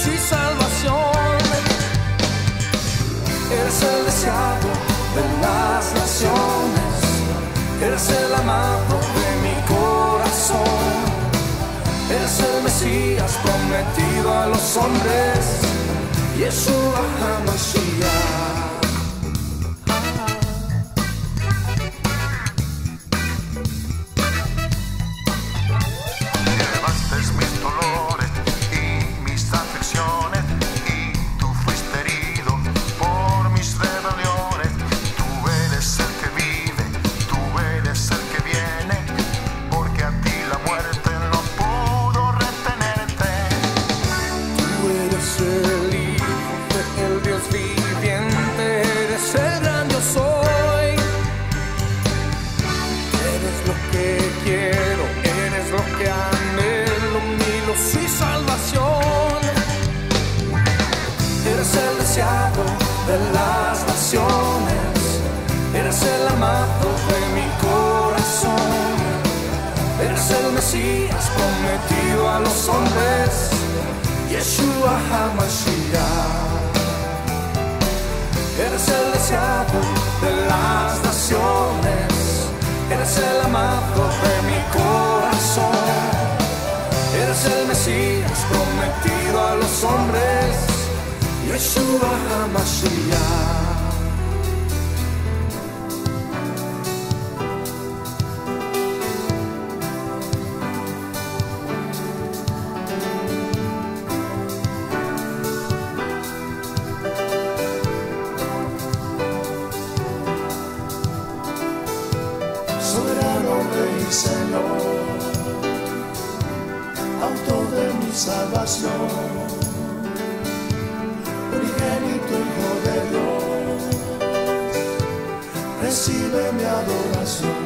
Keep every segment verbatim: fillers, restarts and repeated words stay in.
y salvación. Eres el deseado de las naciones, eres el amado de mi corazón, eres el Mesías prometido a los hombres, Yeshua HaMashiach. De las naciones, eres el amado de mi corazón, eres el Mesías prometido a los hombres, Yeshua HaMashiach. Eres el deseado de las naciones, eres el amado de mi corazón, eres el Mesías prometido a los hombres, Yeshua HaMashiach. Soberano Rey y Señor, autor de mi salvación, unigénito Hijo de Dios, recibe mi adoración.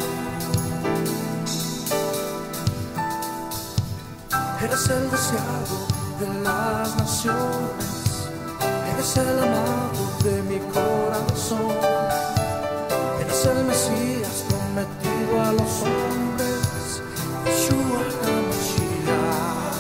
Eres el deseado de las naciones, eres el amado de mi corazón, eres el Mesías prometido a los hombres, Yeshua HaMashiach.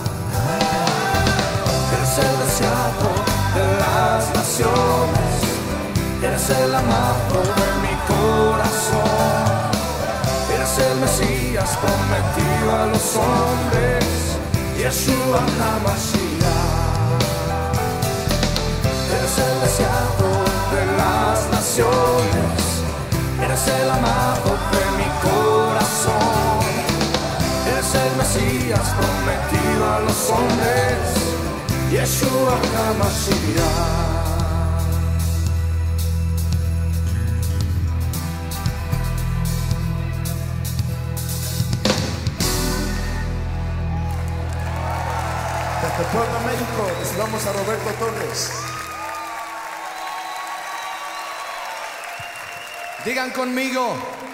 Eres el deseado de las naciones, eres el amado de mi corazón, eres el Mesías prometido a los hombres, Yeshua HaMashiach. Eres el deseado de las naciones, eres el amado de mi corazón, eres el Mesías prometido a los hombres, Yeshua HaMashiach. Desde Puebla, México, recibamos a Roberto Torres. Digan conmigo.